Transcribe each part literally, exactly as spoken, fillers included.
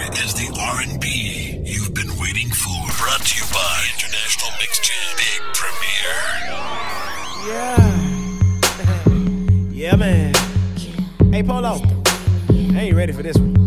is the R and B you've been waiting for. Brought to you by International Mix Jam Big Premiere. Yeah. Yeah, man. Hey, Polo. I ain't ready for this one.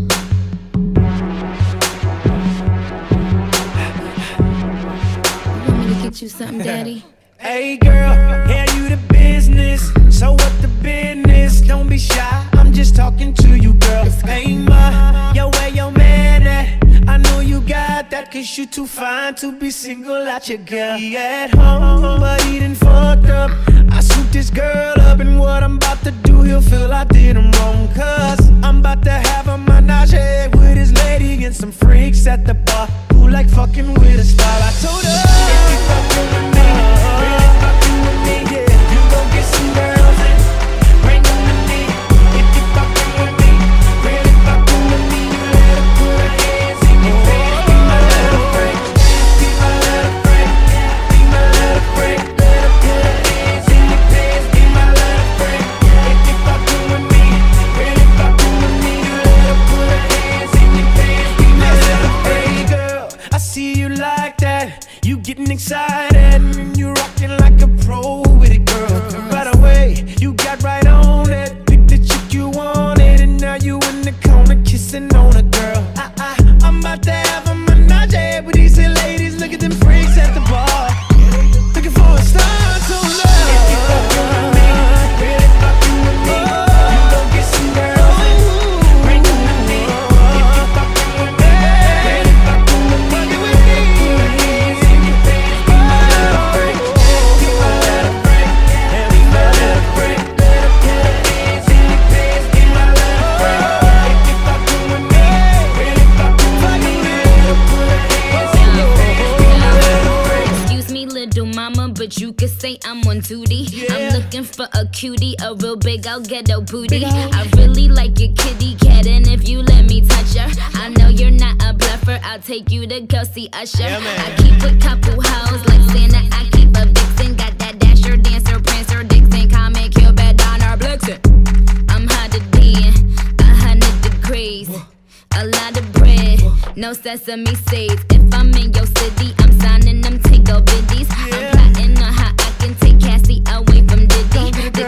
You want me to get you something, Daddy? Hey, girl. Yeah, you the business. So what the business? Don't be shy. I'm just talking to you, girl. Hey, ma. Yo, where your man at? I know you got that, cause you too fine to be single out your girl. He at home, but he done fucked up. I swooped this girl up, and what I'm about to do, he'll feel I did him wrong. Cause I'm about to have a Minaj with his lady and some freaks at the bar who like fucking with a star. I told her, if you fucking with me, really fucking with me, yeah, you go get some girls and bring them to me. If you fucking with me, really fucking with me, you let her put her hands in your face. Be my little freak, be my little freak, be my little freak. Let her put her hands in your face. Be my little freak. If you fucking with me, really fucking with me, you let her put her hands in your face. Be my little freak. Girl, I see you like that. You getting excited and you rocking like a pro with it, girl. By the way, you got right on it. Pick the chick you wanted, and now you in the corner kissing on a girl. I, I, I'm about to have a Minaj with these ladies. Look at them freaks at the bar, looking for a star to love. If you fucking with me, really fucking with me, you go get some girls and bring them to me. If you fucking with me, really fucking with me, you let her put her hands in your face. Be my little freak, be my little freak, be my little freak. Let her put her hands in your face. Be my little freak. If you fucking with me, really fucking with me, let her put her hands in your face. Be my little freak. Excuse me, little mama, but you could say I'm on duty. Yeah. I'm looking for a cutie, a real big old ghetto booty. I really like your kitty cat, and if you let me touch her, I know you're not a bluffer. I'll take you to go see Usher. Yeah, man. I keep a couple hoes like Santa. I keep a vixen, got that dasher, dancer, prancer, Dixon, comic, Cupid, Donner, Blitzen. I'm hotter than a hundred degrees. A lot of bread, no sesame seeds. If I'm in your city, I'm signing them tingle biddies. I'm plotting on how I can take Cassie away from Diddy.